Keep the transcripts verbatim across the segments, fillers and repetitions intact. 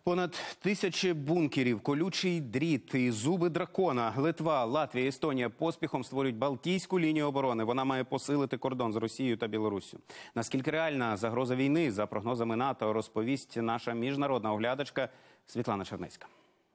Понад тисячі бункерів, колючий дріт і зуби дракона. Литва, Латвія, Естонія поспіхом створюють Балтійську лінію оборони. Вона має посилити кордон з Росією та Білоруссю. Наскільки реальна загроза війни, за прогнозами НАТО, розповість наша міжнародна оглядачка Світлана Чернецька.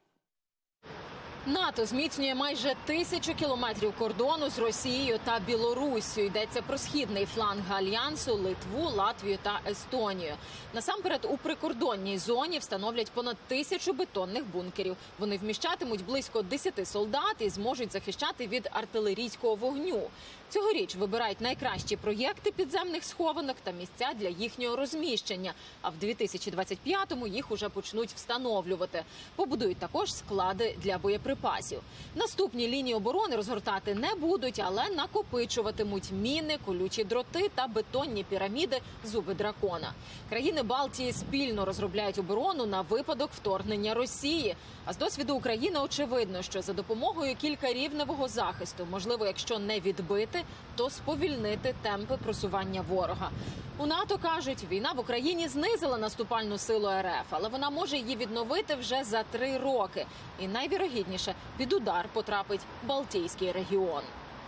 НАТО зміцнює майже тисячу кілометрів кордону з Росією та Білоруссю. Йдеться про східний фланг Альянсу, Литву, Латвію та Естонію. Насамперед, у прикордонній зоні встановлять понад тисячу бетонних бункерів. Вони вміщатимуть близько десяти солдат і зможуть захищати від артилерійського вогню. Цьогоріч вибирають найкращі проєкти підземних схованок та місця для їхнього розміщення. А в дві тисячі двадцять п'ятому їх уже почнуть встановлювати. Побудують також склади для боєприпасів. Наступні лінії оборони розгортати не будуть, але накопичуватимуть міни, колючі дроти та бетонні піраміди «Зуби дракона». Країни Балтії спільно розробляють оборону на випадок вторгнення Росії. А з досвіду України очевидно, що за допомогою кількарівневого захисту, можливо, якщо не відбити, то сповільнити темпи просування ворога. У НАТО кажуть, війна в Україні знизила наступальну силу РФ, але вона може її відновити вже за три роки. І найвірогідніше, під удар потрапить Балтійський регіон.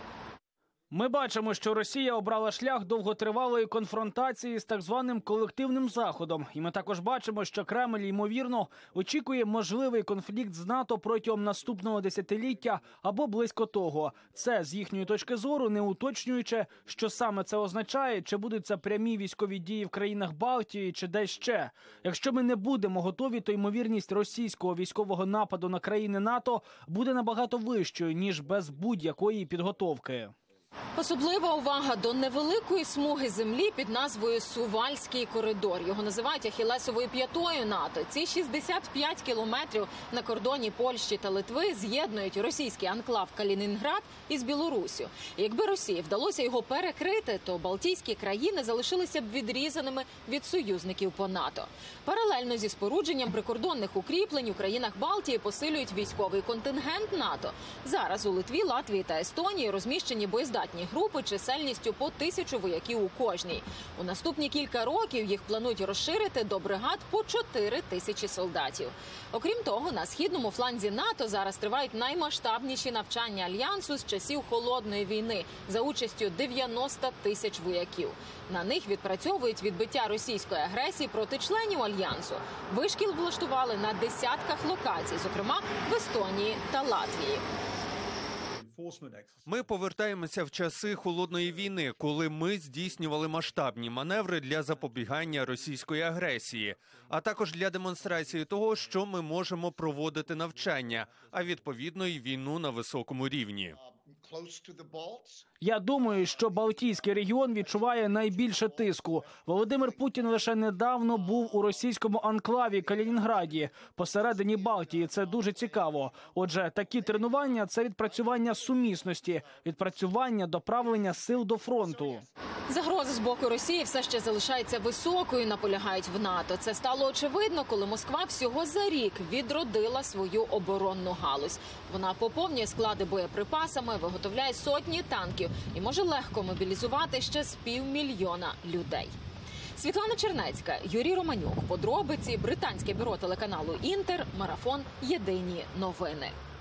Ми бачимо, що Росія обрала шлях довготривалої конфронтації з так званим колективним Заходом. І ми також бачимо, що Кремль, ймовірно, очікує можливий конфлікт з НАТО протягом наступного десятиліття або близько того. Це, з їхньої точки зору, не уточнюючи, що саме це означає, чи будуть це прямі військові дії в країнах Балтії, чи десь ще. Якщо ми не будемо готові, то ймовірність російського військового нападу на країни НАТО буде набагато вищою, ніж без будь-якої підготовки. Особлива увага до невеликої смуги землі під назвою Сувальський коридор. Його називають ахілесовою п'ятою НАТО. Ці шістдесят п'ять кілометрів на кордоні Польщі та Литви з'єднують російський анклав Калінінград із Білоруссю. Якби Росії вдалося його перекрити, то Балтійські країни залишилися б відрізаними від союзників по НАТО. Паралельно зі спорудженням прикордонних укріплень у країнах Балтії посилюють військовий контингент НАТО. Зараз у Литві, Латвії та Естонії розміщені боєздатні групи чисельністю по тисячу вояків у кожній. У наступні кілька років їх планують розширити до бригад по чотири тисячі солдатів. Окрім того, на східному фланзі НАТО зараз тривають наймасштабніші навчання Альянсу з часів Холодної війни за участю дев'яноста тисяч вояків. На них відпрацьовують відбиття російської агресії проти членів Альянсу. Вишкіл влаштували на десятках локацій, зокрема в Естонії та Латвії. Ми повертаємося в часи Холодної війни, коли ми здійснювали масштабні маневри для запобігання російської агресії, а також для демонстрації того, що ми можемо проводити навчання, а відповідно й війну на високому рівні. Я думаю, що Балтійський регіон відчуває найбільше тиску. Володимир Путін лише недавно був у російському анклаві Калінінграді, посередині Балтії. Це дуже цікаво. Отже, такі тренування – це відпрацювання сумісності, відпрацювання доправлення сил до фронту. Загроза з боку Росії все ще залишається високою, наполягають в НАТО. Це стало очевидно, коли Москва всього за рік відродила свою оборонну галузь. Вона поповнює склади боєприпасами, виготовляє сотні танків і може легко мобілізувати ще з півмільйона людей. Світлана Чернецька, Юрій Романюк. Подробиці. Британське бюро телеканалу «Інтер». Марафон. Єдині новини.